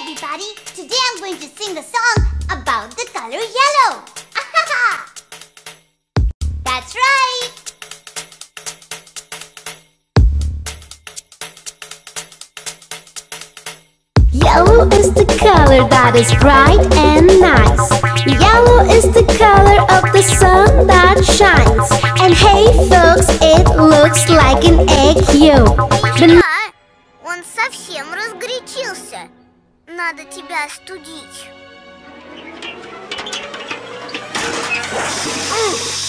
everybody! Today I'm going to sing a song about the color yellow. That's right! Yellow is the color that is bright and nice. Yellow is the color of the sun that shines. And hey folks, it looks like an egg yolk. Он совсем разгорячился. Надо тебя остудить.